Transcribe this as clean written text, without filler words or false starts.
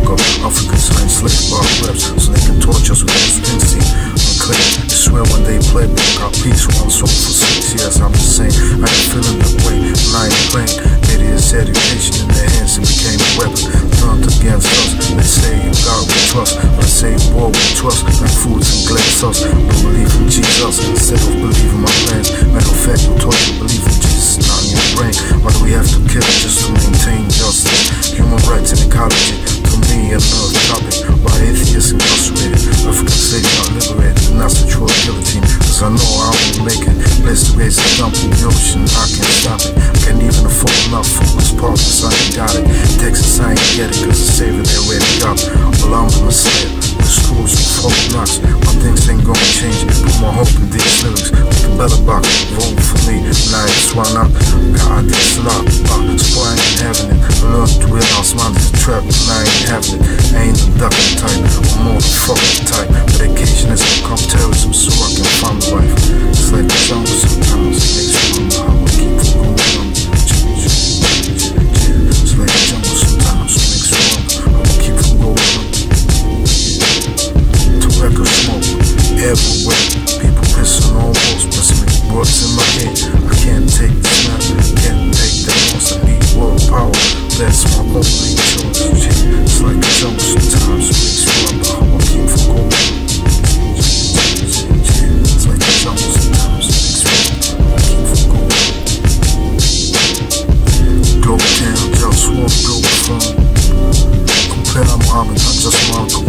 Africa. Africans are enslaved by reps, so they can torture us with Springsteen. Unclear, I swear when they play, we got peace. One song for 6 years, I'm just saying. I ain't feeling that way, and I ain't playing. Idiots' education in their hands, it became a weapon turned against us. They say in God we trust, but I say in war we trust. Like foods and glass sauce, but believe in Jesus instead of believing my plans. Matter of fact, I'm taught to believe in Jesus, not in your brain. Why do we have to kill just to maintain justice? Human rights and ecology, to me another topic. Why atheists incarcerated, African slaves not liberated, and that's the true guillotine. Cause I know I won't make it. Blessed to raise a dump in the ocean, I can't stop it. Can't even afford enough for this partners, I ain't got it. Texas, I ain't get it, cause the savior they already got. Well, I'm the Messiah, the schools with 4 blocks. My things ain't gonna change, put my hope in these lyrics. Make a better box, vote for me, now it's why not. God, this a lot, so I ain't having it. I learned to realize mine is a trap, and I ain't having it. I ain't the ducking type, I'm more the fucking type. Medication has become terrorism, so I can find the life. It's like the jungle sometimes, it makes me wonder how I keep from going. It's like the jungle sometimes, it makes me wonder how I keep from going. Tobacco smoke everywhere, people pissing on walls, pressing me words in my head. I can't take the snap, can't take the loss. I need world power, that's my only choice. It's like the jungle sometimes, it makes me wonder how I keep from going. It's like the jungle sometimes, it makes me wonder how I keep from going. Global town, JustWar, Globalfirm. Compare Muhammad, not just Unconditional.